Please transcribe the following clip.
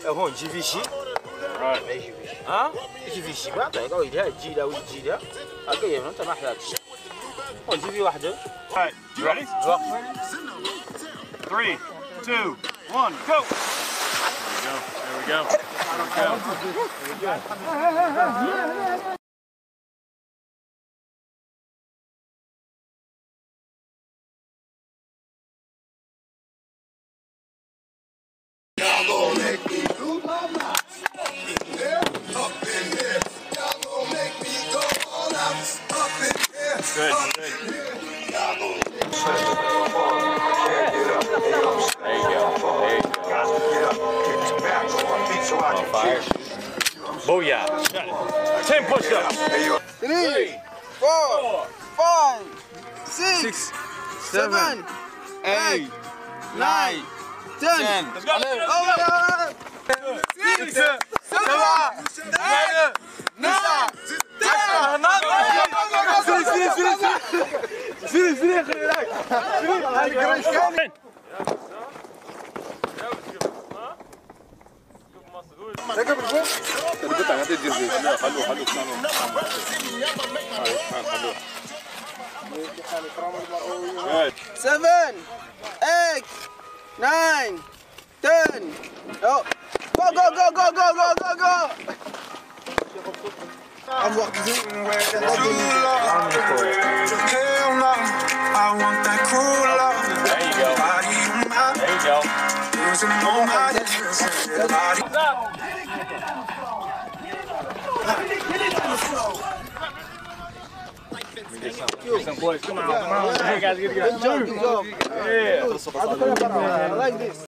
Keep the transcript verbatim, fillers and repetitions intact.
هون جي في شي ها جي في شي بعد قوي ده جي ده وجي ده اوكي انت ما احتاج هون جي في واحده. Alright, you ready? Three, two, one, go! There we go. There we go. There we go. Y'all gon' make me lose my mind. In there, up in here. Y'all gon' make me go all out. Up in here, Good, up good. in here. Y'all gon' make me There you go. There you go. On fire. Booyah. Ten push-ups. Three, four, five, six, seven, eight, nine, ten. Let's go. Six, seven, eight, nine, ten. ركب الفوق اللي قطع هذه تدير زي خلوه خلوه خلوه خلوه Seven, eight, nine, ten. Go, go, go, go, go, go, go, go, go. I'm walking. hell no. I want that cool love. There you go. Body on my There you go. losing all my body. Some boys, come on, come on. Hey guys, get it, get it. Good job, good job. Yeah. I like this.